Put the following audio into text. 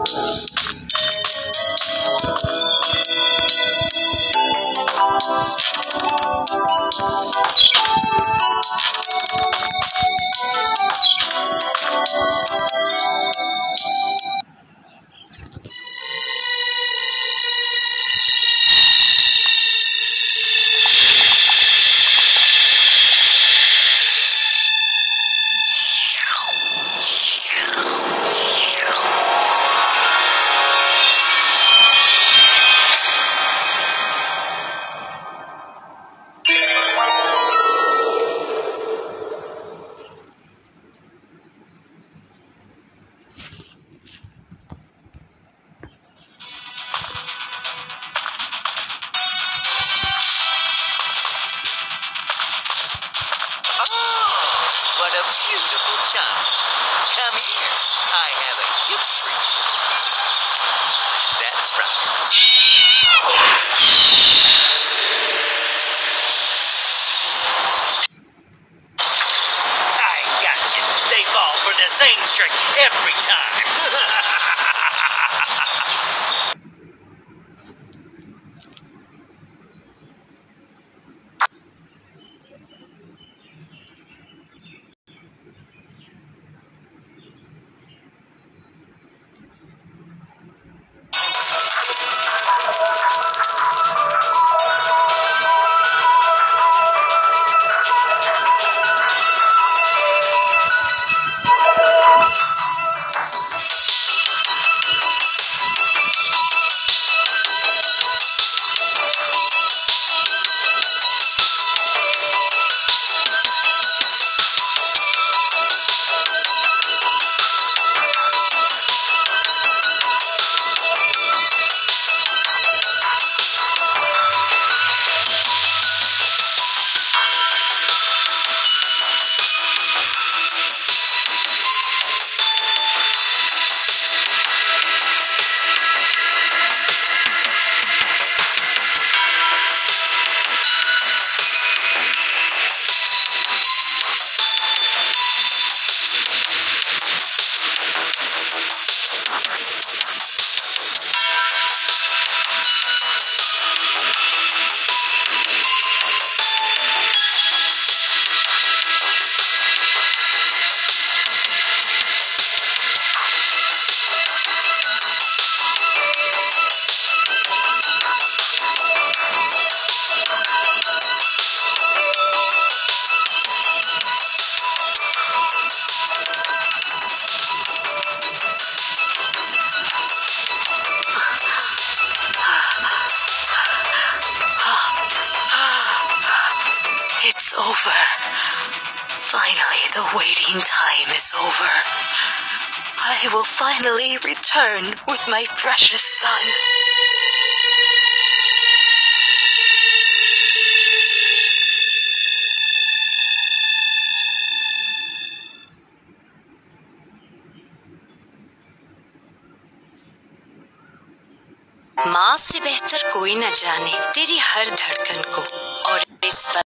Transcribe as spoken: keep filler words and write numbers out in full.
What a beautiful child. Come here. I have a gift for you. That's right. I got you. They fall for the same trick every time. It's over. Finally, the waiting time is over. I will finally return with my precious son. माँ से बेहतर कोई न जाने तेरी हर धड़कन को और इस